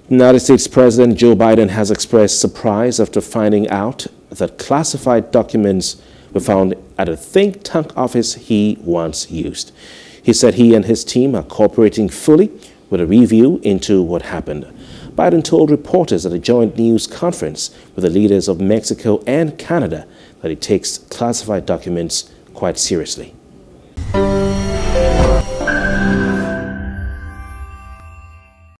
United States President Joe Biden has expressed surprise after finding out that classified documents were found at a think tank office he once used. He said he and his team are cooperating fully with a review into what happened. Biden told reporters at a joint news conference with the leaders of Mexico and Canada that he takes classified documents quite seriously.